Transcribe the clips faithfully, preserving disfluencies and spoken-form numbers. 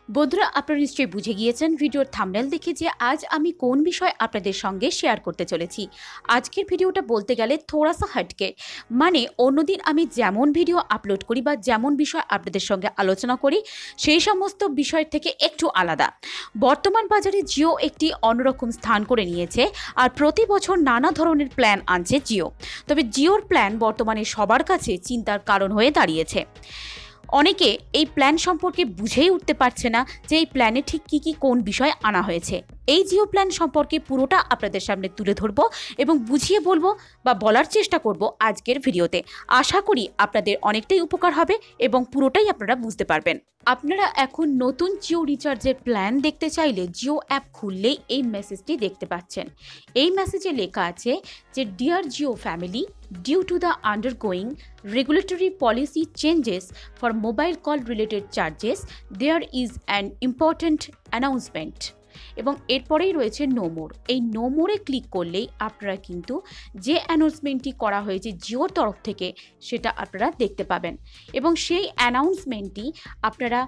বন্ধুরা, আপনারা নিশ্চয়ই বুঝে গিয়েছেন ভিডিওর থাম্বনেল দেখে যে আজ আমি কোন বিষয় আপনাদের সঙ্গে শেয়ার করতে চলেছি। আজকের ভিডিওটা বলতে গেলে থোড়াসা হাটকে, মানে অন্যদিন আমি যেমন ভিডিও আপলোড করি বা যেমন বিষয় আপনাদের সঙ্গে আলোচনা করি সেই সমস্ত বিষয়ের থেকে একটু আলাদা। বর্তমান বাজারে জিও একটি অন্যরকম স্থান করে নিয়েছে আর প্রতি বছর নানা ধরনের প্ল্যান আনছে জিও। তবে জিওর প্ল্যান বর্তমানে সবার কাছে চিন্তার কারণ হয়ে দাঁড়িয়েছে। অনেকে এই প্ল্যান সম্পর্কে বুঝেই উঠতে পারছে না যে এই প্ল্যানে ঠিক কী কী কোন বিষয় আনা হয়েছে। এই জিও প্ল্যান সম্পর্কে পুরোটা আপনাদের সামনে তুলে ধরবো এবং বুঝিয়ে বলবো বা বলার চেষ্টা করব আজকের ভিডিওতে। আশা করি আপনাদের অনেকটাই উপকার হবে এবং পুরোটাই আপনারা বুঝতে পারবেন। আপনারা এখন নতুন জিও রিচার্জের প্ল্যান দেখতে চাইলে জিও অ্যাপ খুললেই এই মেসেজটি দেখতে পাচ্ছেন। এই মেসেজে লেখা আছে যে dear Jio family, due to the undergoing regulatory policy changes for mobile call related charges, there is an important announcement. এবং এরপরেই রয়েছে নো মোর। এই নো মোরে ক্লিক করলেই আপনারা কিন্তু যে অ্যানাউন্সমেন্টটি করা হয়েছে জিওর তরফ থেকে সেটা আপনারা দেখতে পাবেন এবং সেই অ্যানাউন্সমেন্টটি আপনারা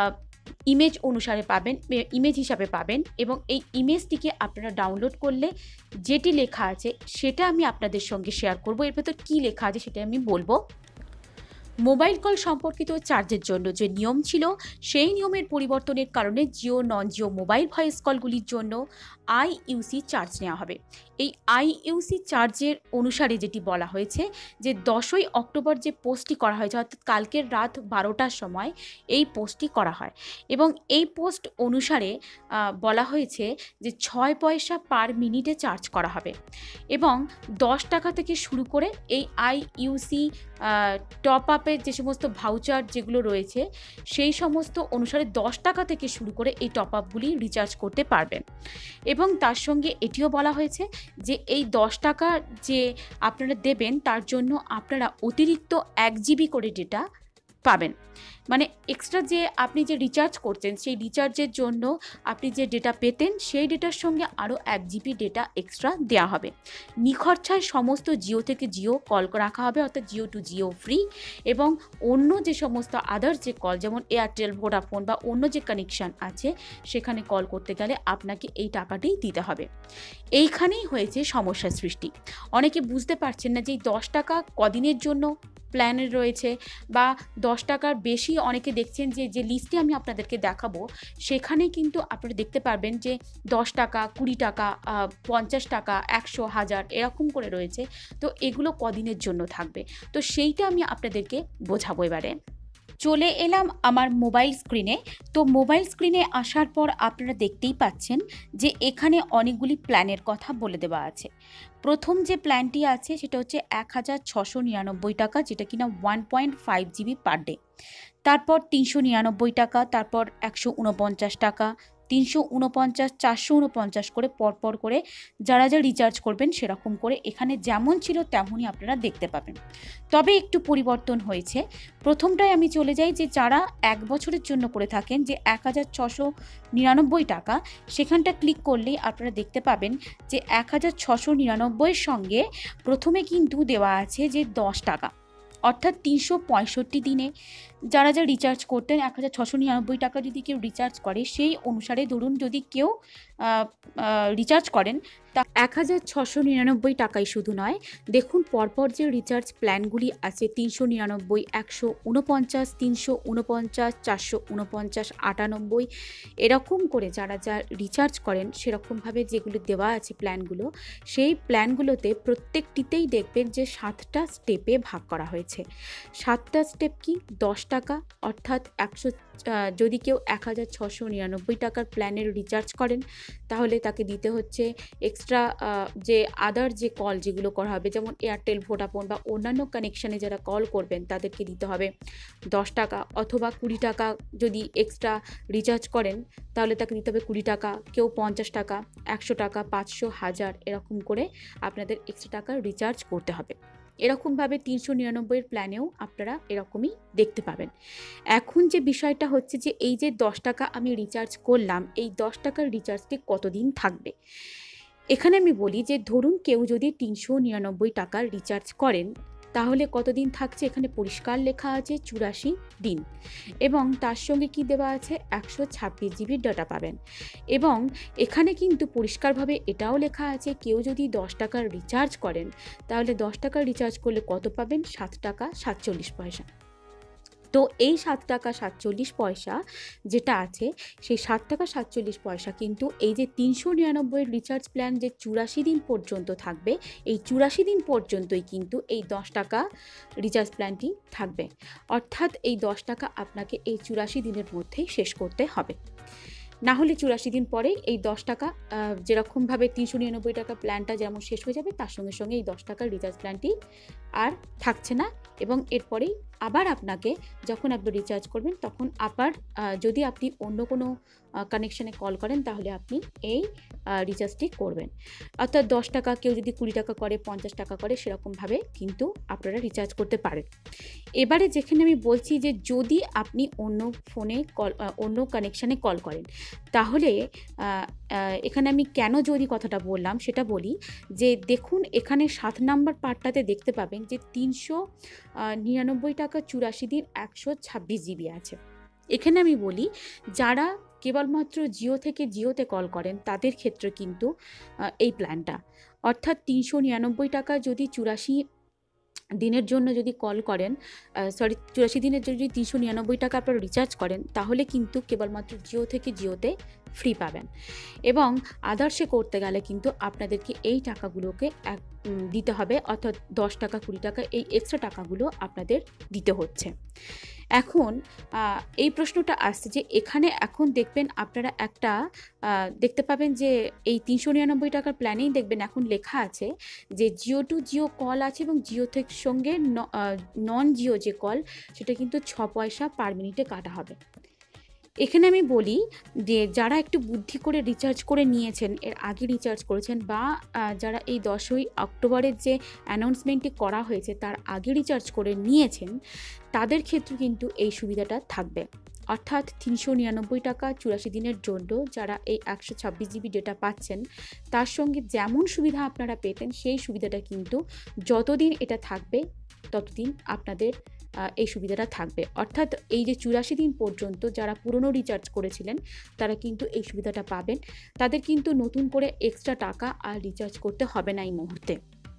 ইমেজ অনুসারে পাবেন, ইমেজ হিসাবে পাবেন এবং এই ইমেজটিকে আপনারা ডাউনলোড করলে যেটি লেখা আছে সেটা আমি আপনাদের সঙ্গে শেয়ার করব। এর ভেতর কী লেখা আছে সেটা আমি বলবো। মোবাইল কল সম্পর্কিত চার্জের জন্য যে নিয়ম ছিল সেই নিয়মের পরিবর্তনের কারণে Jio non Jio mobile voice কলগুলির জন্য আইইউসি চার্জ নেওয়া হবে। এই আইইউসি চার্জের অনুসারে যেটি বলা হয়েছে যে দশই অক্টোবর যে পোস্টটি করা হয়েছে, অর্থাৎ কালকের রাত বারোটার সময় এই পোস্টটি করা হয় এবং এই পোস্ট অনুসারে বলা হয়েছে যে ছয় পয়সা পার মিনিটে চার্জ করা হবে এবং দশ টাকা থেকে শুরু করে এই আইইউসি টপ আপের যে সমস্ত ভাউচার যেগুলো রয়েছে সেই সমস্ত অনুসারে দশ টাকা থেকে শুরু করে এই টপ আপগুলি রিচার্জ করতে পারবেন। এবং তার সঙ্গে এটিও বলা হয়েছে যে এই দশ টাকা যে আপনারা দেবেন তার জন্য আপনারা অতিরিক্ত এক জিবি করে ডেটা পাবেন। মানে এক্সট্রা যে আপনি যে রিচার্জ করছেন সেই রিচার্জের জন্য আপনি যে ডেটা পেতেন সেই ডেটার সঙ্গে আরও এক জিবি ডেটা এক্সট্রা দেওয়া হবে। নিখরচায় সমস্ত জিও থেকে জিও কল রাখা হবে, অর্থাৎ জিও টু জিও ফ্রি। এবং অন্য যে সমস্ত আদার্স যে কল, যেমন এয়ারটেল, ভোডাফোন বা অন্য যে কানেকশান আছে সেখানে কল করতে গেলে আপনাকে এই টাকাটাই দিতে হবে। এইখানেই হয়েছে সমস্যার সৃষ্টি। অনেকে বুঝতে পারছেন না যে এই দশ টাকা কদিনের জন্য প্ল্যানের রয়েছে বা দশ টাকার বেশি। অনেকে দেখছেন যে যে লিস্টে আমি আপনাদেরকে দেখাবো সেখানে কিন্তু আপনারা দেখতে পারবেন যে দশ টাকা, কুড়ি টাকা, পঞ্চাশ টাকা, একশো, হাজার এরকম করে রয়েছে। তো এগুলো কদিনের জন্য থাকবে, তো সেইটা আমি আপনাদেরকে বোঝাবো। এবারে চলে এলাম আমার মোবাইল স্ক্রিনে। তো মোবাইল স্ক্রিনে আসার পর আপনারা দেখতেই পাচ্ছেন যে এখানে অনেকগুলি প্ল্যানের কথা বলে দেওয়া আছে। প্রথম যে প্ল্যানটি আছে সেটা হচ্ছে এক হাজার ছশো নিরানব্বই টাকা, যেটা কিনা one point five GB per day. তারপর তিনশো নিরানব্বই টাকা, তারপর একশো উনপঞ্চাশ টাকা, তিনশো উনপঞ্চাশ, চারশো উনপঞ্চাশ করে পরপর করে যারা যা রিচার্জ করবেন সেরকম করে এখানে যেমন ছিল তেমনই আপনারা দেখতে পাবেন। তবে একটু পরিবর্তন হয়েছে। প্রথমটায় আমি চলে যাই যে যারা এক বছরের জন্য করে থাকেন যে এক হাজার ছশো নিরানব্বই টাকা, সেখানটা ক্লিক করলেই আপনারা দেখতে পাবেন যে এক হাজার ছশো নিরানব্বইয়ের সঙ্গে প্রথমে কিন্তু দেওয়া আছে যে দশ টাকা, অর্থাৎ তিনশো পঁয়ষট্টি দিনে যারা যা রিচার্জ করতেন এক হাজার ছশো নিরানব্বই টাকা যদি কেউ রিচার্জ করে সেই অনুসারে ধরুন যদি কেউ রিচার্জ করেন তা এক হাজার ছশো নিরানব্বই টাকাই শুধু নয়, দেখুন পরপর যে রিচার্জ প্ল্যানগুলি আছে তিনশো নিরানব্বই, একশো উনপঞ্চাশ, তিনশো উনপঞ্চাশ, চারশো উনপঞ্চাশ, আটানব্বই এরকম করে যারা যা রিচার্জ করেন সেরকমভাবে যেগুলো দেওয়া আছে প্ল্যানগুলো, সেই প্ল্যানগুলোতে প্রত্যেকটিতেই দেখবেন যে সাতটা স্টেপে ভাগ করা হয়েছে। সাতটা স্টেপ কি? দশ টাকা, অর্থাৎ একশো যদি কেউ এক হাজার ছশো নিরানব্বই টাকার প্ল্যানের রিচার্জ করেন তাহলে তাকে দিতে হচ্ছে এক্সট্রা যে আদার যে কল যেগুলো করা হবে, যেমন এয়ারটেল, ভোডাফোন বা অন্যান্য কানেকশানে যারা কল করবেন তাদেরকে দিতে হবে দশ টাকা, অথবা কুড়ি টাকা যদি এক্সট্রা রিচার্জ করেন তাহলে তাকে দিতে হবে কুড়ি টাকা, কেউ পঞ্চাশ টাকা, একশো টাকা, পাঁচশো, হাজার এরকম করে আপনাদের এক্সট্রা টাকা রিচার্জ করতে হবে। এরকমভাবে তিনশো নিরানব্বইয়ের প্ল্যানেও আপনারা এরকমই দেখতে পাবেন। এখন যে বিষয়টা হচ্ছে যে এই যে দশ টাকা আমি রিচার্জ করলাম, এই দশ টাকার রিচার্জটি কতদিন থাকবে। এখানে আমি বলি যে ধরুন কেউ যদি তিনশো নিরানব্বই টাকার রিচার্জ করেন তাহলে কতদিন থাকছে এখানে পরিষ্কার লেখা আছে চুরাশি দিন, এবং তার সঙ্গে কি দেওয়া আছে একশো ছাব্বিশ জিবির ডাটা পাবেন। এবং এখানে কিন্তু পরিষ্কারভাবে এটাও লেখা আছে কেউ যদি দশ টাকার রিচার্জ করেন তাহলে দশ টাকার রিচার্জ করলে কত পাবেন, সাত টাকা সাতচল্লিশ পয়সা। তো এই সাত টাকা সাতচল্লিশ পয়সা যেটা আছে সেই সাত টাকা সাতচল্লিশ পয়সা কিন্তু এই যে তিনশো নিরানব্বই রিচার্জ প্ল্যান যে চুরাশি দিন পর্যন্ত থাকবে, এই চুরাশি দিন পর্যন্তই কিন্তু এই দশ টাকা রিচার্জ প্ল্যানটি থাকবে। অর্থাৎ এই দশ টাকা আপনাকে এই চুরাশি দিনের মধ্যেই শেষ করতে হবে, না হলে চুরাশি দিন পরে এই দশ টাকা যেরকমভাবে তিনশো নিরানব্বই টাকা প্ল্যানটা যেমন শেষ হয়ে যাবে তার সঙ্গে সঙ্গে এই দশ টাকার রিচার্জ প্ল্যানটি আর থাকছে না। এবং এরপরেই আবার আপনাকে যখন আপনি রিচার্জ করবেন তখন আবার যদি আপনি অন্য কোনো কানেকশানে কল করেন তাহলে আপনি এই রিচার্জটি করবেন। অর্থাৎ দশ টাকা কেউ যদি কুড়ি টাকা করে, পঞ্চাশ টাকা করে, সেরকমভাবে কিন্তু আপনারা রিচার্জ করতে পারেন। এবারে যেখানে আমি বলছি যে যদি আপনি অন্য ফোনে কল অন্য কানেকশানে কল করেন তাহলে এখানে আমি কেন যদি কথাটা বললাম সেটা বলি যে দেখুন এখানে সাত নাম্বার পার্টটাতে দেখতে পাবেন যে তিনশো নিরানব্বই টাকা চুরাশি দিন একশো ছাব্বিশ জিবি আছে। এখানে আমি বলি যারা কেবলমাত্র জিও থেকে জিওতে কল করেন তাদের ক্ষেত্রে কিন্তু এই প্ল্যানটা, অর্থাৎ তিনশো নিরানব্বই টাকা যদি চুরাশি দিনের জন্য যদি কল করেন সরি চুরাশি দিনের জন্য যদি তিনশো নিরানব্বই টাকা আপনারা রিচার্জ করেন তাহলে কিন্তু কেবলমাত্র জিও থেকে জিওতে ফ্রি পাবেন। এবং আদার্সে করতে গেলে কিন্তু আপনাদেরকে এই টাকাগুলোকে এক দিতে হবে, অর্থাৎ দশ টাকা কুড়ি টাকা এই এক্সট্রা টাকাগুলো আপনাদের দিতে হচ্ছে। এখন এই প্রশ্নটা আসছে যে এখানে এখন দেখবেন আপনারা একটা দেখতে পাবেন যে এই তিনশো নিরানব্বই টাকার প্ল্যানেই দেখবেন এখন লেখা আছে যে জিও টু জিও কল আছে এবং জিও থেকে সঙ্গে নন জিও যে কল সেটা কিন্তু ছ পয়সা পার মিনিটে কাটা হবে। এখানে আমি বলি যে যারা একটু বুদ্ধি করে রিচার্জ করে নিয়েছেন, এর আগে রিচার্জ করেছেন বা যারা এই দশই অক্টোবরের যে অ্যানাউন্সমেন্টটি করা হয়েছে তার আগে রিচার্জ করে নিয়েছেন তাদের ক্ষেত্রে কিন্তু এই সুবিধাটা থাকবে। অর্থাৎ তিনশো নিরানব্বই টাকা চুরাশি দিনের জন্য যারা এই একশো ছাব্বিশ জিবি ডেটা পাচ্ছেন তার সঙ্গে যেমন সুবিধা আপনারা পেতেন সেই সুবিধাটা কিন্তু যতদিন এটা থাকবে ততদিন আপনাদের এই সুবিধাটা থাকবে। অর্থাৎ এই যে চুরাশি দিন পর্যন্ত যারা পুরনো রিচার্জ করেছিলেন তারা কিন্তু এই সুবিধাটা পাবেন, তাদের কিন্তু নতুন করে এক্সট্রা টাকা আর রিচার্জ করতে হবে না এই মুহূর্তে।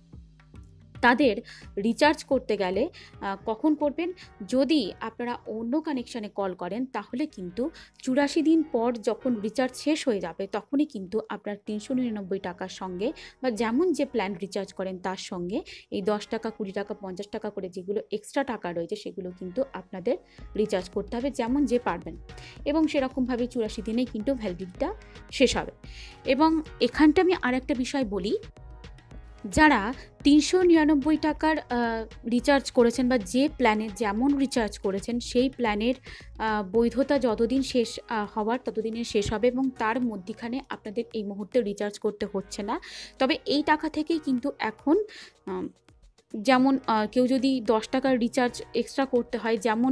তাদের রিচার্জ করতে গেলে কখন করবেন, যদি আপনারা অন্য কানেকশানে কল করেন তাহলে কিন্তু চুরাশি দিন পর যখন রিচার্জ শেষ হয়ে যাবে তখনই কিন্তু আপনার তিনশো নিরানব্বই টাকার সঙ্গে বা যেমন যে প্ল্যান রিচার্জ করেন তার সঙ্গে এই দশ টাকা কুড়ি টাকা পঞ্চাশ টাকা করে যেগুলো এক্সট্রা টাকা রয়েছে সেগুলো কিন্তু আপনাদের রিচার্জ করতে হবে যেমন যে পারবেন, এবং সেরকমভাবে চুরাশি দিনেই কিন্তু ভ্যালিডিটিটা শেষ হবে। এবং এখানটা আমি আর একটা বিষয় বলি, যারা তিনশো নিরানব্বই টাকার রিচার্জ করেছেন বা যে প্ল্যানে যেমন রিচার্জ করেছেন সেই প্ল্যানের বৈধতা যতদিন শেষ হওয়ার ততদিনের শেষ হবে এবং তার মধ্যখানে আপনাদের এই মুহূর্তে রিচার্জ করতে হচ্ছে না। তবে এই টাকা থেকেই কিন্তু এখন যেমন কেউ যদি দশ টাকার রিচার্জ এক্সট্রা করতে হয় যেমন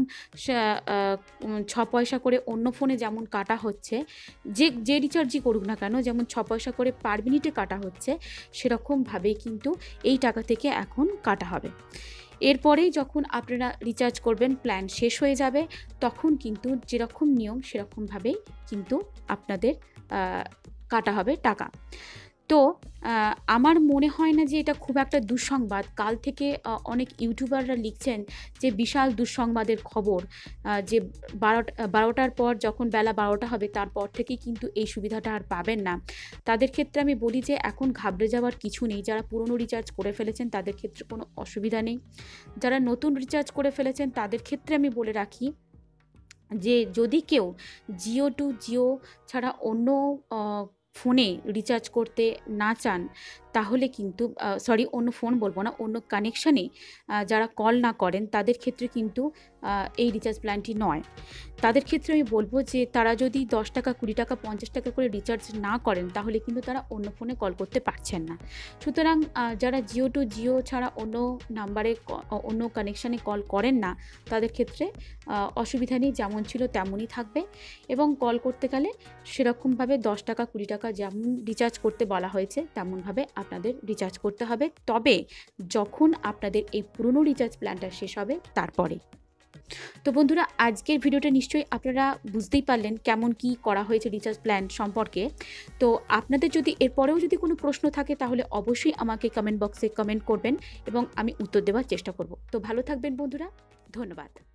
ছ পয়সা করে অন্য ফোনে যেমন কাটা হচ্ছে, যে যে রিচার্জই করুক না কেন যেমন ছ পয়সা করে পার মিনিটে কাটা হচ্ছে সেরকমভাবেই কিন্তু এই টাকা থেকে এখন কাটা হবে। এরপরেই যখন আপনারা রিচার্জ করবেন প্ল্যান শেষ হয়ে যাবে তখন কিন্তু যেরকম নিয়ম সেরকমভাবেই কিন্তু আপনাদের কাটা হবে টাকা। তো আমার মনে হয় না যে এটা খুব একটা দুঃসংবাদ। কাল থেকে অনেক ইউটিউবাররা লিখছেন যে বিশাল দুঃসংবাদের খবর, যে বারোটা বারোটার পর যখন বেলা বারোটা হবে তারপর থেকেই কিন্তু এই সুবিধাটা আর পাবেন না। তাদের ক্ষেত্রে আমি বলি যে এখন ঘাবড়ে যাওয়ার কিছু নেই। যারা পুরনো রিচার্জ করে ফেলেছেন তাদের ক্ষেত্রে কোনো অসুবিধা নেই, যারা নতুন রিচার্জ করে ফেলেছেন তাদের ক্ষেত্রে আমি বলে রাখি যে যদি কেউ জিও টু জিও ছাড়া অন্য ফোনে রিচার্জ করতে না চান তাহলে কিন্তু সরি অন্য ফোন বলবো না অন্য কানেকশানে যারা কল না করেন তাদের ক্ষেত্রে কিন্তু এই রিচার্জ প্ল্যানটি নয়। তাদের ক্ষেত্রে আমি বলবো যে তারা যদি দশ টাকা কুড়ি টাকা পঞ্চাশ টাকা করে রিচার্জ না করেন তাহলে কিন্তু তারা অন্য ফোনে কল করতে পারছেন না। সুতরাং যারা জিও টু জিও ছাড়া অন্য নাম্বারে অন্য কানেকশানে কল করেন না তাদের ক্ষেত্রে অসুবিধা নেই, যেমন ছিল তেমনই থাকবে। এবং কল করতে গেলে সেরকমভাবে দশ টাকা কুড়ি টাকা যেমন রিচার্জ করতে বলা হয়েছে তেমনভাবে আপনাদের রিচার্জ করতে হবে, তবে যখন আপনাদের এই পুরনো রিচার্জ প্ল্যানটা শেষ হবে তারপরে। তো বন্ধুরা, আজকের ভিডিওটা নিশ্চয়ই আপনারা বুঝতেই পারলেন কেমন কি করা হয়েছে রিচার্জ প্ল্যান সম্পর্কে। তো আপনাদের যদি এরপরেও যদি কোনো প্রশ্ন থাকে তাহলে অবশ্যই আমাকে কমেন্ট বক্সে কমেন্ট করবেন এবং আমি উত্তর দেওয়ার চেষ্টা করব। তো ভালো থাকবেন বন্ধুরা, ধন্যবাদ।